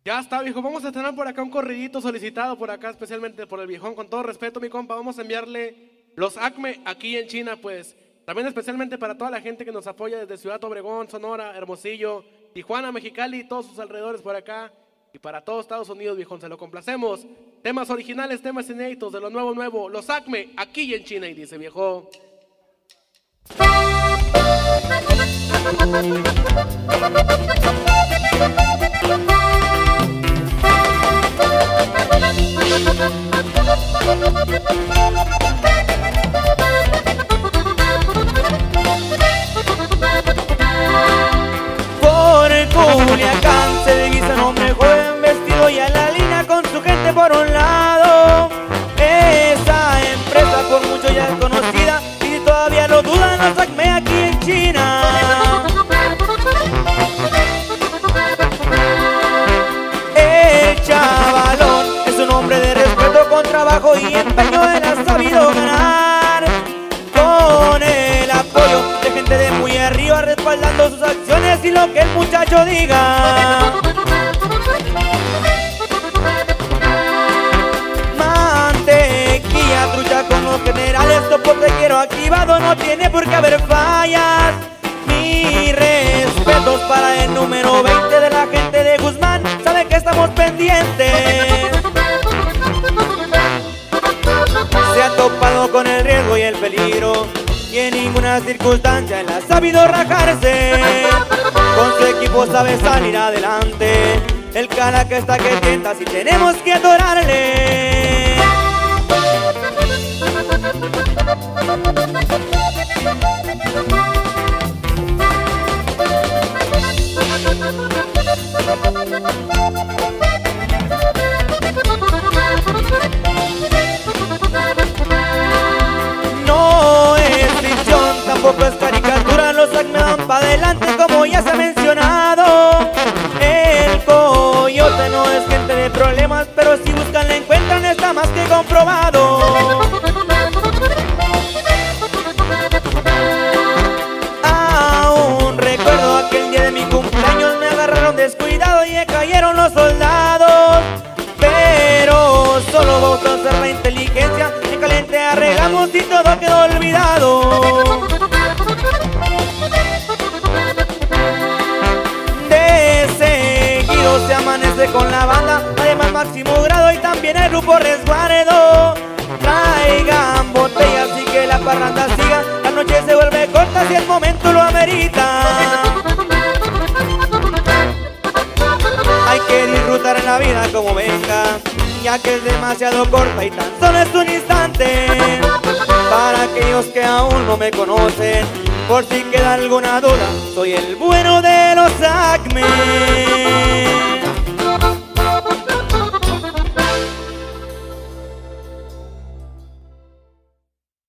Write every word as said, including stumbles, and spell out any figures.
Ya está, viejo. Vamos a tener por acá un corridito solicitado por acá, especialmente por el viejón. Con todo respeto, mi compa, vamos a enviarle los Acme aquí en China, pues. También especialmente para toda la gente que nos apoya desde Ciudad Obregón, Sonora, Hermosillo, Tijuana, Mexicali y todos sus alrededores por acá. Y para todos Estados Unidos, viejón, se lo complacemos. Temas originales, temas inéditos, de lo nuevo, nuevo. Los Acme aquí en China, y dice, viejo. Por Culiacán se divisa un hombre joven vestido y a la línea con su gente por un lado. Esa empresa por mucho ya es conocida y si todavía lo dudan, los Acme aquí en China. El chavalón es un hombre de respeto con trabajo y empeño, él ha sabido ganar con el apoyo de gente de muy arriba respaldando sus acciones y lo que el muchacho diga. Mantequilla, trucha con los generales, soporte quiero activado, no tiene por qué haber fallas. Mis respetos para el número veinte de la gente de Guzmán, sabe que estamos pendientes. Se ha topado con el riesgo y el peligro y en ninguna circunstancia él ha sabido rajarse. Con su equipo sabe salir adelante. El cara que está que tienta, si tenemos que adorarle. No es ficción, tampoco es caricatura, los Acme van pa' adelante como ya se ha mencionado. El coyote no es gente de problemas, pero si buscan la encuentran, está más que comprobado. Aún recuerdo aquel día de mi cumpleaños, me agarraron descuidado y me cayeron los soldados. Pero solo vamos a usar la inteligencia, en caliente arreglamos y todo quedó olvidado. De seguido se amanece con la banda, además máximo grado y también el grupo resguardo. Traigan botellas y que la parranda siga, la noche se vuelve corta si el momento lo amerita. Hay que disfrutar en la vida como venga, ya que es demasiado corta y tan solo es un instante. Para aquellos que aún no me conocen, por si queda alguna duda, soy el bueno de los Acme.